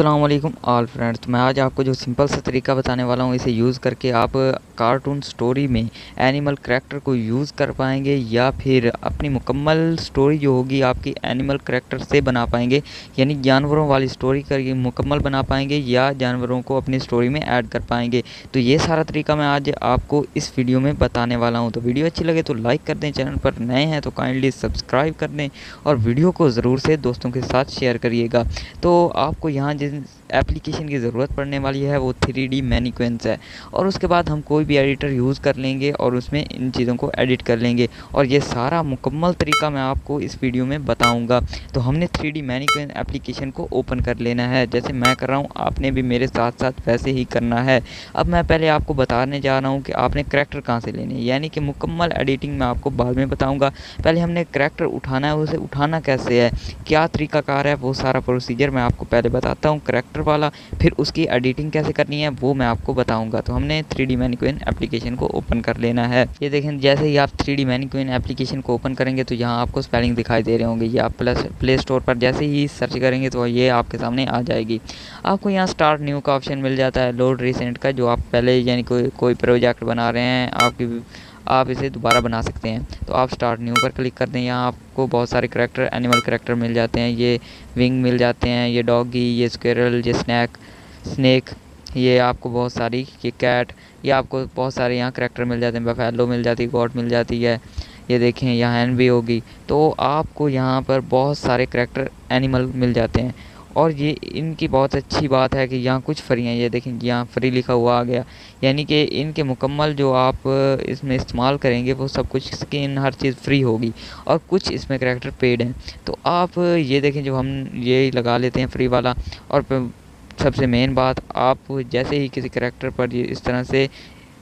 अस्सलाम वालेकुम all friends. तो मैं आज आपको जो सिंपल सा तरीका बताने वाला हूँ, इसे यूज़ करके आप कार्टून स्टोरी में एनिमल करैक्टर को यूज़ कर पाएंगे या फिर अपनी मुकम्मल स्टोरी जो होगी आपकी एनिमल करैक्टर से बना पाएंगे। यानी जानवरों वाली स्टोरी करके मुकम्मल बना पाएंगे या जानवरों को अपनी स्टोरी में ऐड कर पाएंगे। तो ये सारा तरीका मैं आज आपको इस वीडियो में बताने वाला हूँ। तो वीडियो अच्छी लगे तो लाइक कर दें, चैनल पर नए हैं तो काइंडली सब्सक्राइब कर दें और वीडियो को ज़रूर से दोस्तों के साथ शेयर करिएगा। तो आपको यहाँ जिस एप्लीकेशन की ज़रूरत पड़ने वाली है वो 3D मैनीक्विंस है, और उसके बाद हम कोई भी एडिटर यूज़ कर लेंगे और उसमें इन चीज़ों को एडिट कर लेंगे। और ये सारा मुकम्मल तरीका मैं आपको इस वीडियो में बताऊंगा। तो हमने 3D मैनीक्विंस एप्लीकेशन को ओपन कर लेना है, जैसे मैं कर रहा हूँ आपने भी मेरे साथ साथ वैसे ही करना है। अब मैं पहले आपको बताने जा रहा हूँ कि आपने करैक्टर कहाँ से लेने हैं, यानी कि मुकम्मल एडिटिंग मैं आपको बाद में बताऊँगा। पहले हमने करैक्टर उठाना है, उसे उठाना कैसे है, क्या तरीकाकार है, वो सारा प्रोसीजर मैं आपको पहले बताता हूँ करैक्टर वाला। फिर उसकी एडिटिंग कैसे करनी है वो मैं आपको बताऊंगा। तो हमने 3D मैनीक्विंस एप्लीकेशन को ओपन कर लेना है। ये देखें, जैसे ही आप 3D मैनीक्विंस एप्लीकेशन को ओपन करेंगे तो यहाँ आपको स्पेलिंग दिखाई दे रहे होंगे। ये आप प्ले स्टोर पर जैसे ही सर्च करेंगे तो ये आपके सामने आ जाएगी। आपको यहाँ स्टार्ट न्यू का ऑप्शन मिल जाता है, लोड रिसेंट का, जो आप पहले यानी कोई प्रोजेक्ट बना रहे हैं आप इसे दोबारा बना सकते हैं। तो आप स्टार्ट न्यू पर क्लिक कर दें। यहाँ आपको बहुत सारे करैक्टर एनिमल करैक्टर मिल जाते हैं। ये विंग मिल जाते हैं, ये डॉगी, ये स्क्विरल, ये स्नेक, ये आपको बहुत सारी, ये कैट, ये आपको बहुत सारे यहाँ करैक्टर मिल जाते हैं। बफेलो मिल जाती है, गॉट मिल जाती है, ये देखें यहाँ हैन भी होगी। तो आपको यहाँ पर बहुत सारे करैक्टर एनिमल मिल जाते हैं। और ये इनकी बहुत अच्छी बात है कि यहाँ कुछ फ्री हैं। ये देखें यहाँ फ्री लिखा हुआ आ गया, यानी कि इनके मुकम्मल जो आप इसमें इस्तेमाल करेंगे वो सब कुछ स्किन हर चीज़ फ्री होगी, और कुछ इसमें करैक्टर पेड हैं। तो आप ये देखें, जो हम ये लगा लेते हैं फ्री वाला। और सबसे मेन बात, आप जैसे ही किसी करैक्टर पर ये इस तरह से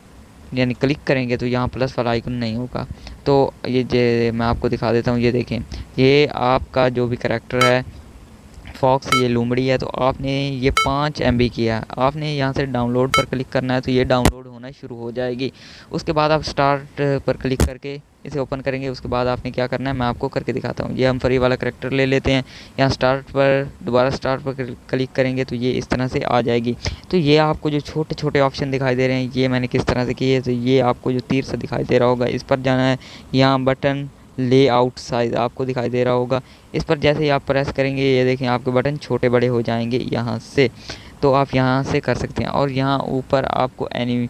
यानी क्लिक करेंगे तो यहाँ प्लस वाला आइकन नहीं होगा। तो ये मैं आपको दिखा देता हूँ। ये देखें, ये आपका जो भी करैक्टर है फॉक्स, ये लोमड़ी है, तो आपने ये 5 MB किया है, आपने यहाँ से डाउनलोड पर क्लिक करना है तो ये डाउनलोड होना शुरू हो जाएगी। उसके बाद आप स्टार्ट पर क्लिक करके इसे ओपन करेंगे। उसके बाद आपने क्या करना है मैं आपको करके दिखाता हूँ। ये हम फ्री वाला करैक्टर ले लेते हैं, यहाँ स्टार्ट पर दोबारा स्टार्ट पर क्लिक करेंगे तो ये इस तरह से आ जाएगी। तो ये आपको जो छोटे छोटे ऑप्शन दिखाई दे रहे हैं ये मैंने किस तरह से किए। तो ये आपको जो तीर से दिखाई दे रहा होगा इस पर जाना है। यहाँ बटन लेआउट साइज़ आपको दिखाई दे रहा होगा, इस पर जैसे ही आप प्रेस करेंगे ये देखें आपके बटन छोटे बड़े हो जाएंगे यहाँ से। तो आप यहाँ से कर सकते हैं। और यहाँ ऊपर आपको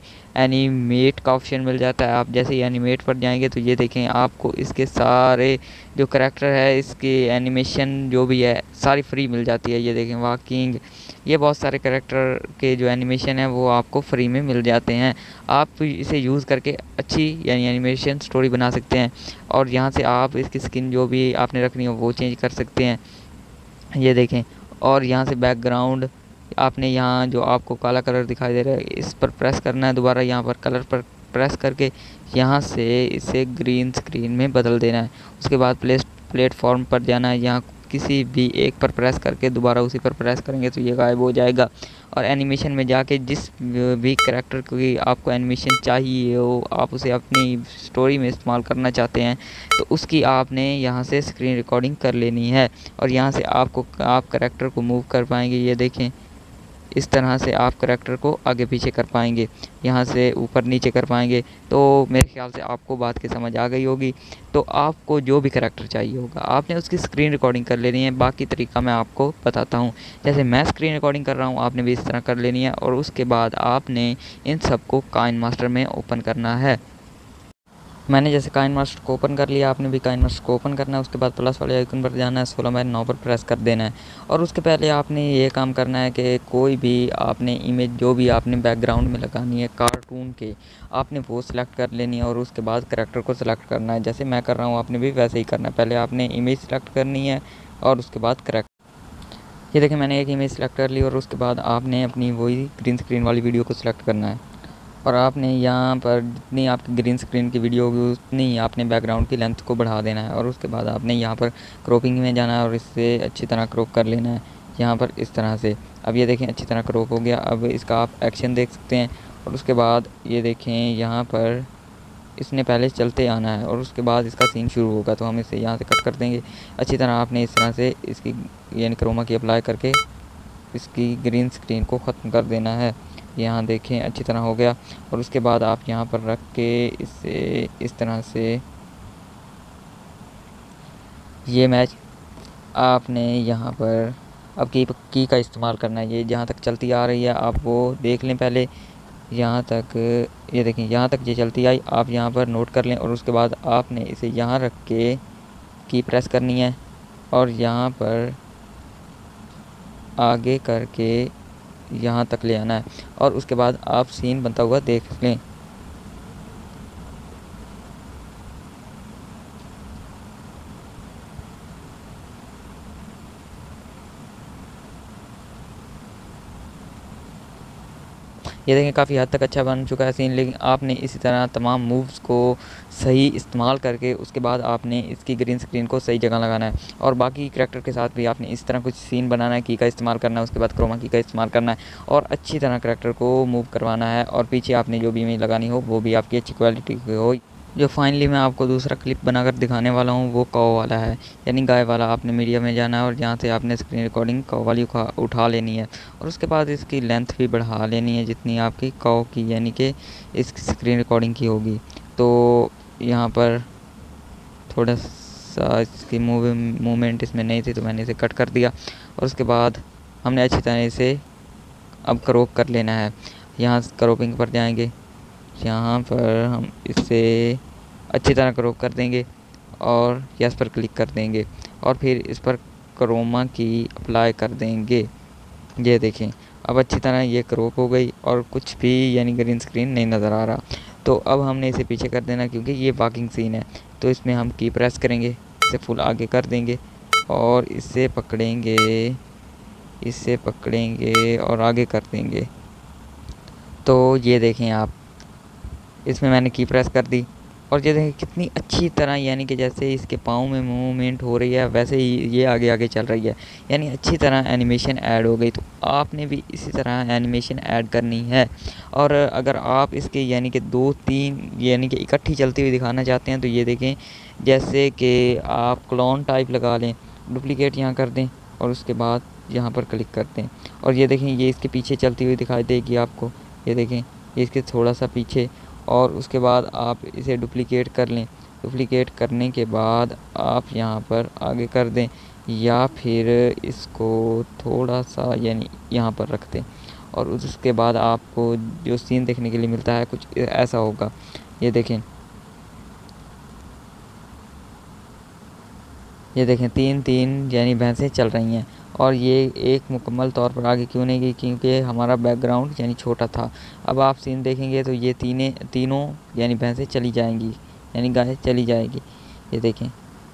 एनिमेट का ऑप्शन मिल जाता है। आप जैसे ही एनिमेट पर जाएंगे तो ये देखें आपको इसके सारे जो करैक्टर है इसकी एनिमेशन जो भी है सारी फ्री मिल जाती है। ये देखें वॉकिंग, ये बहुत सारे करैक्टर के जो एनिमेशन है वो आपको फ्री में मिल जाते हैं। आप इसे यूज़ करके अच्छी यानी एनिमेशन स्टोरी बना सकते हैं। और यहाँ से आप इसकी स्किन जो भी आपने रखनी हो वो चेंज कर सकते हैं। ये देखें, और यहाँ से बैकग्राउंड आपने यहाँ जो आपको काला कलर दिखाई दे रहा है इस पर प्रेस करना है, दोबारा यहाँ पर कलर पर प्रेस करके यहाँ से इसे ग्रीन स्क्रीन में बदल देना है। उसके बाद प्लेटफॉर्म पर जाना है, यहाँ किसी भी एक पर प्रेस करके दोबारा उसी पर प्रेस करेंगे तो ये गायब हो जाएगा। और एनिमेशन में जाके जिस भी करैक्टर की आपको एनिमेशन चाहिए हो, आप उसे अपनी स्टोरी में इस्तेमाल करना चाहते हैं तो उसकी आपने यहाँ से स्क्रीन रिकॉर्डिंग कर लेनी है। और यहाँ से आप करैक्टर को मूव कर पाएंगे। ये देखें इस तरह से आप करैक्टर को आगे पीछे कर पाएंगे, यहाँ से ऊपर नीचे कर पाएंगे। तो मेरे ख्याल से आपको बात की समझ आ गई होगी। तो आपको जो भी करैक्टर चाहिए होगा आपने उसकी स्क्रीन रिकॉर्डिंग कर लेनी है। बाकी तरीका मैं आपको बताता हूँ। जैसे मैं स्क्रीन रिकॉर्डिंग कर रहा हूँ आपने भी इस तरह कर लेनी है। और उसके बाद आपने इन सबको काइन मास्टर में ओपन करना है। मैंने जैसे काइन मास्टर को ओपन कर लिया, आपने भी काइन मास्टर को ओपन करना है। उसके बाद प्लस वाले आइकन पर जाना है, 16/9 पर प्रेस कर देना है। और उसके पहले आपने ये काम करना है कि कोई भी आपने इमेज जो भी आपने बैकग्राउंड में लगानी है कार्टून के, आपने वो सिलेक्ट कर लेनी है। और उसके बाद करैक्टर को सिलेक्ट करना है, जैसे मैं कर रहा हूँ आपने भी वैसे ही करना है। पहले आपने इमेज सिलेक्ट करनी है और उसके बाद करैक्टर। ये देखें मैंने एक इमेज सेलेक्ट कर ली और उसके बाद आपने अपनी वही ग्रीन स्क्रीन वाली वीडियो को सिलेक्ट करना है। और आपने यहाँ पर जितनी आपकी ग्रीन स्क्रीन की वीडियो होगी उतनी ही आपने बैकग्राउंड की लेंथ को बढ़ा देना है। और उसके बाद आपने यहाँ पर क्रॉपिंग में जाना है और इससे अच्छी तरह क्रॉप कर लेना है यहाँ पर इस तरह से। अब ये देखें अच्छी तरह क्रॉप हो गया। अब इसका आप एक्शन देख सकते हैं। और उसके बाद ये देखें यहाँ पर इसने पहले चलते आना है और उसके बाद इसका सीन शुरू होगा। तो हम इसे यहाँ से कट कर देंगे। अच्छी तरह आपने इस तरह से इसकी यानी क्रोमा की अप्लाई करके इसकी ग्रीन स्क्रीन को ख़त्म कर देना है। यहाँ देखें अच्छी तरह हो गया। और उसके बाद आप यहाँ पर रख के इसे इस तरह से ये मैच आपने यहाँ पर अब की का इस्तेमाल करना है। ये जहाँ तक चलती आ रही है आप वो देख लें पहले, यहाँ तक ये देखें, यहाँ तक ये चलती आई, आप यहाँ पर नोट कर लें। और उसके बाद आपने इसे यहाँ रख के की प्रेस करनी है और यहाँ पर आगे करके यहाँ तक ले आना है और उसके बाद आप सीन बनता हुआ देख लें। ये देखें काफ़ी हद तक अच्छा बन चुका है सीन। लेकिन आपने इसी तरह तमाम मूव्स को सही इस्तेमाल करके उसके बाद आपने इसकी ग्रीन स्क्रीन को सही जगह लगाना है। और बाकी करैक्टर के साथ भी आपने इस तरह कुछ सीन बनाना है, की का इस्तेमाल करना है, उसके बाद क्रोमा की का इस्तेमाल करना है और अच्छी तरह करैक्टर को मूव करवाना है। और पीछे आपने जो भी इमेज लगानी हो वो भी आपकी अच्छी क्वालिटी की हो। जो फाइनली मैं आपको दूसरा क्लिप बनाकर दिखाने वाला हूँ वो कौ वाला है, यानी गाय वाला। आपने मीडिया में जाना है और यहाँ से आपने स्क्रीन रिकॉर्डिंग कौ वाली उठा लेनी है और उसके बाद इसकी लेंथ भी बढ़ा लेनी है जितनी आपकी कौ की यानी कि इस स्क्रीन रिकॉर्डिंग की होगी। तो यहाँ पर थोड़ा सा इसकी मूवमेंट इसमें नहीं थी तो मैंने इसे कट कर दिया। और उसके बाद हमने अच्छी तरह से अब क्रॉप कर लेना है। यहाँ क्रॉपिंग पर जाएंगे, यहाँ पर हम इसे अच्छी तरह क्रॉप कर देंगे और यस पर क्लिक कर देंगे और फिर इस पर क्रोमा की अप्लाई कर देंगे। ये देखें अब अच्छी तरह ये क्रॉप हो गई और कुछ भी यानी ग्रीन स्क्रीन नहीं नज़र आ रहा। तो अब हमने इसे पीछे कर देना क्योंकि ये वॉकिंग सीन है। तो इसमें हम की प्रेस करेंगे, इसे फुल आगे कर देंगे और इसे पकड़ेंगे और आगे कर देंगे। तो ये देखें आप, इसमें मैंने की प्रेस कर दी और ये देखें कितनी अच्छी तरह यानी कि जैसे इसके पाँव में मूवमेंट हो रही है वैसे ही ये आगे आगे चल रही है, यानी अच्छी तरह एनिमेशन ऐड हो गई। तो आपने भी इसी तरह एनिमेशन ऐड करनी है। और अगर आप इसके यानी कि 2-3 यानी कि इकट्ठी चलती हुई दिखाना चाहते हैं तो ये देखें जैसे कि आप क्लोन टाइप लगा लें, डुप्लीकेट यहाँ कर दें और उसके बाद यहाँ पर क्लिक कर दें और ये देखें ये इसके पीछे चलती हुई दिखाई देगी आपको। ये देखें ये इसके थोड़ा सा पीछे और उसके बाद आप इसे डुप्लीकेट कर लें। डुप्लीकेट करने के बाद आप यहाँ पर आगे कर दें या फिर इसको थोड़ा सा यानी यहाँ पर रख दें और उसके बाद आपको जो सीन देखने के लिए मिलता है कुछ ऐसा होगा। ये देखें 3-3 यानी भैंसें चल रही हैं और ये एक मुकम्मल तौर पर आगे क्यों नहीं गई क्योंकि हमारा बैकग्राउंड यानी छोटा था। अब आप सीन देखेंगे तो ये तीनों यानी भैंसें चली जाएंगी यानी गाय चली जाएगी। ये देखें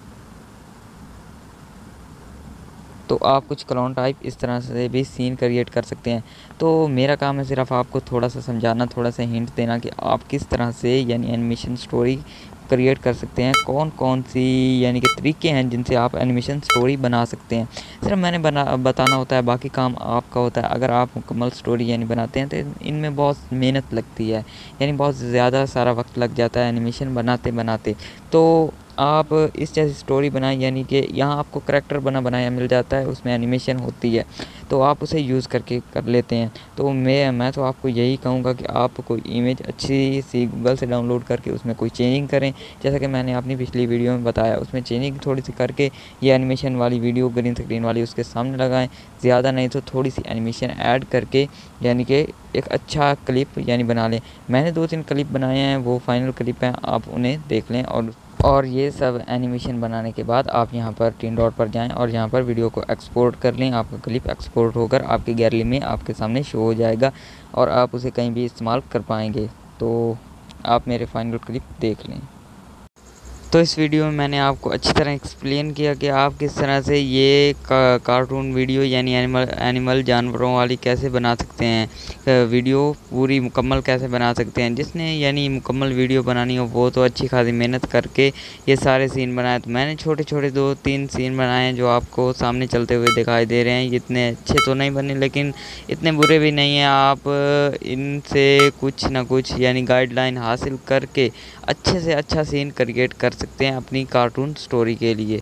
तो आप कुछ क्लोन टाइप इस तरह से भी सीन क्रिएट कर सकते हैं। तो मेरा काम है सिर्फ आपको थोड़ा सा समझाना, थोड़ा सा हिंट देना कि आप किस तरह से यानी एनिमेशन स्टोरी क्रिएट कर सकते हैं, कौन कौन सी यानी कि तरीके हैं जिनसे आप एनिमेशन स्टोरी बना सकते हैं। सिर्फ मैंने बताना होता है, बाकी काम आपका होता है। अगर आप मुकम्मल स्टोरी यानी बनाते हैं तो इनमें बहुत मेहनत लगती है, यानी बहुत ज़्यादा सारा वक्त लग जाता है एनिमेशन बनाते बनाते। तो आप इस जैसी स्टोरी बनाएं यानी कि यहाँ आपको करैक्टर बनाया मिल जाता है, उसमें एनिमेशन होती है तो आप उसे यूज़ करके कर लेते हैं। तो मैं तो आपको यही कहूँगा कि आप कोई इमेज अच्छी सी गूगल से डाउनलोड करके उसमें कोई चेंजिंग करें, जैसा कि मैंने अपनी पिछली वीडियो में बताया। उसमें चेंजिंग थोड़ी सी करके ये एनिमेशन वाली वीडियो ग्रीन स्क्रीन वाली उसके सामने लगाएं, ज़्यादा नहीं तो थोड़ी सी एनिमेशन ऐड करके यानी कि एक अच्छा क्लिप यानी बना लें। मैंने 2-3 क्लिप बनाए हैं, वो फाइनल क्लिप हैं, आप उन्हें देख लें। और ये सब एनिमेशन बनाने के बाद आप यहाँ पर 3 डॉट पर जाएं और यहाँ पर वीडियो को एक्सपोर्ट कर लें। आपका क्लिप एक्सपोर्ट होकर आपकी गैलरी में आपके सामने शो हो जाएगा और आप उसे कहीं भी इस्तेमाल कर पाएंगे। तो आप मेरे फाइनल क्लिप देख लें। तो इस वीडियो में मैंने आपको अच्छी तरह एक्सप्लेन किया कि आप किस तरह से ये कार्टून वीडियो यानी एनिमल जानवरों वाली कैसे बना सकते हैं, वीडियो पूरी मुकम्मल कैसे बना सकते हैं। जिसने यानी मुकम्मल वीडियो बनानी हो वो तो अच्छी खासी मेहनत करके ये सारे सीन बनाए। तो मैंने छोटे छोटे 2-3 सीन बनाए हैं जो आपको सामने चलते हुए दिखाई दे रहे हैं। इतने अच्छे तो नहीं बने लेकिन इतने बुरे भी नहीं हैं। आप इनसे कुछ ना कुछ यानी गाइडलाइन हासिल करके अच्छे से अच्छा सीन क्रिएट कर सकते हैं अपनी कार्टून स्टोरी के लिए।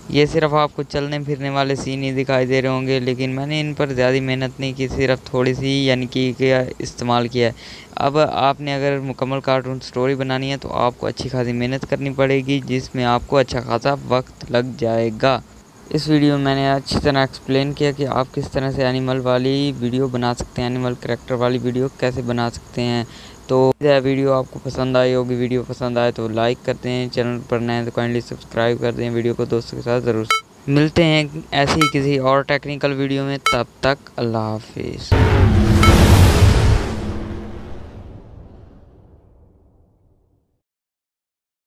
ये सिर्फ आपको चलने फिरने वाले सीन ही दिखाई दे रहे होंगे, लेकिन मैंने इन पर ज़्यादा मेहनत नहीं की, सिर्फ थोड़ी सी यानी कि क्या इस्तेमाल किया है। अब आपने अगर मुकम्मल कार्टून स्टोरी बनानी है तो आपको अच्छी खासी मेहनत करनी पड़ेगी, जिसमें आपको अच्छा खासा वक्त लग जाएगा। इस वीडियो में मैंने अच्छी तरह एक्सप्लेन किया कि आप किस तरह से एनिमल वाली वीडियो बना सकते हैं, एनिमल करैक्टर वाली वीडियो कैसे बना सकते हैं। तो यह वीडियो आपको पसंद आई होगी। वीडियो पसंद आए तो लाइक कर दें, चैनल पर नए हैं तो काइंडली सब्सक्राइब कर दें। वीडियो को दोस्तों के साथ ज़रूर मिलते हैं ऐसे ही किसी और टेक्निकल वीडियो में। तब तक अल्लाह हाफिज़।